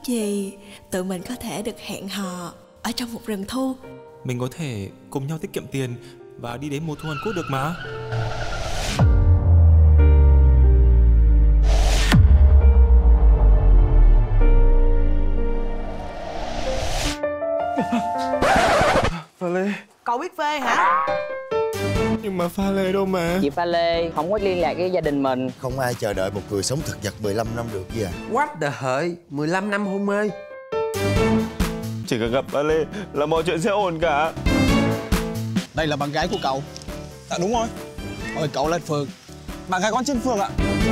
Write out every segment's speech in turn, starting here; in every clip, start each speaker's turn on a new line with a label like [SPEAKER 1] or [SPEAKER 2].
[SPEAKER 1] gì tụi mình có thể được hẹn hò ở trong một rừng thu.
[SPEAKER 2] Mình có thể cùng nhau tiết kiệm tiền và đi đến mùa thu Hàn Quốc được mà.
[SPEAKER 3] Pha Lê.
[SPEAKER 4] Cậu biết phê hả?
[SPEAKER 2] Nhưng mà Pha Lê đâu mà.
[SPEAKER 5] Chị Pha Lê không có liên lạc với gia đình mình.
[SPEAKER 6] Không ai chờ đợi một người sống thực vật 15 năm được gì à.
[SPEAKER 3] What the hợi, 15 năm hôn mê.
[SPEAKER 2] Chỉ cần gặp Pha Lê là mọi chuyện sẽ ổn cả.
[SPEAKER 7] Đây là bạn gái của cậu.
[SPEAKER 8] Dạ đúng rồi.
[SPEAKER 7] Mời cậu lên phường.
[SPEAKER 8] Bạn gái con trên phường ạ.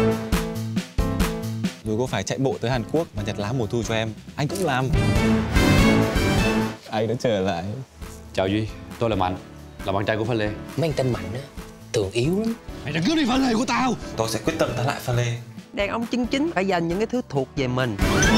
[SPEAKER 8] Rồi cô phải chạy bộ tới Hàn Quốc và nhặt lá mùa thu cho em. Anh cũng làm. Anh đã trở lại.
[SPEAKER 9] Chào Duy, tôi là Mạnh, là bạn trai của Pha Lê.
[SPEAKER 5] Mấy anh tên Mạnh á, thường yếu lắm.
[SPEAKER 7] Mày đừng cướp đi Pha Lê của tao.
[SPEAKER 2] Tôi sẽ quyết tâm ta lại Pha Lê.
[SPEAKER 4] Đàn ông chân chính phải dành những cái thứ thuộc về mình.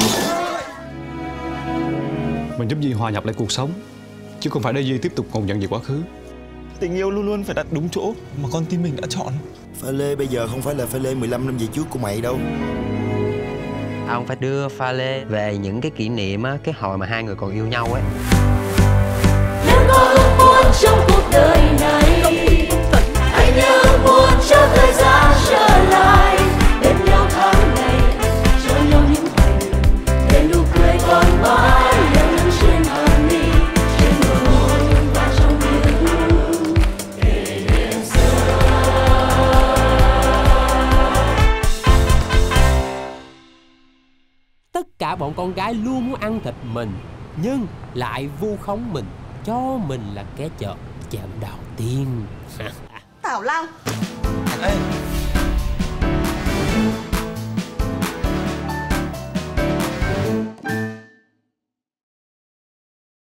[SPEAKER 10] Mình giúp Duy hòa nhập lại cuộc sống, chứ không phải để Duy tiếp tục ngồn giận về quá khứ.
[SPEAKER 2] Tình yêu luôn luôn phải đặt đúng chỗ mà con tim mình đã chọn.
[SPEAKER 6] Pha Lê bây giờ không phải là Pha Lê 15 năm về trước của mày đâu.
[SPEAKER 4] Ông phải đưa Pha Lê về những cái kỷ niệm á, cái hồi mà hai người còn yêu nhau ấy.
[SPEAKER 11] Nếu có ước muốn trong cuộc đời này, hãy nhớ muốn cho thời gian trở lại bên nhau tháng ngày, cho nhau những hoài niệm để nụ cười còn mãi lâng lâng trên hàng mi, trên môi và trong những kỷ niệm xưa.
[SPEAKER 12] Tất cả bọn con gái luôn muốn ăn thịt mình, nhưng lại vu khống mình, cho mình là kẻ chợt chạm đầu tiên.
[SPEAKER 4] Tào Lao.
[SPEAKER 2] Ê,